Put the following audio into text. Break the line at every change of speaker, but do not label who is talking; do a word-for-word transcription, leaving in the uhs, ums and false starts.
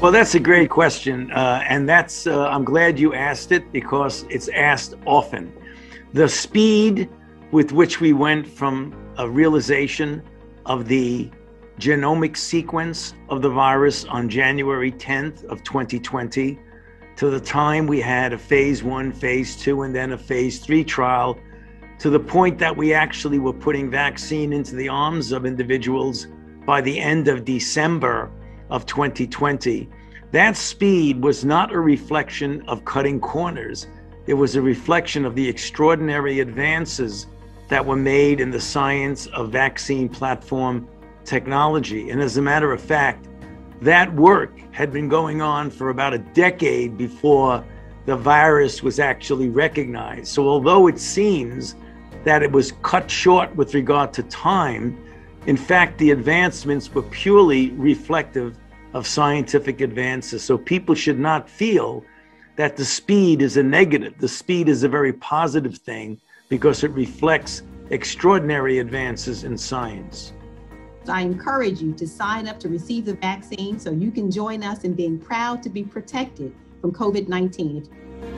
Well, that's a great question. Uh, and that's, uh, I'm glad you asked it because it's asked often. The speed with which we went from a realization of the genomic sequence of the virus on January tenth of twenty twenty to the time we had a phase one, phase two, and then a phase three trial, to the point that we actually were putting vaccine into the arms of individuals by the end of December of twenty twenty. That speed was not a reflection of cutting corners. It was a reflection of the extraordinary advances that were made in the science of vaccine platform technology. And as a matter of fact, that work had been going on for about a decade before the virus was actually recognized. So although it seems that it was cut short with regard to time, in fact, the advancements were purely reflective of scientific advances. So people should not feel that the speed is a negative. The speed is a very positive thing because it reflects extraordinary advances in science.
I encourage you to sign up to receive the vaccine so you can join us in being proud to be protected from COVID nineteen.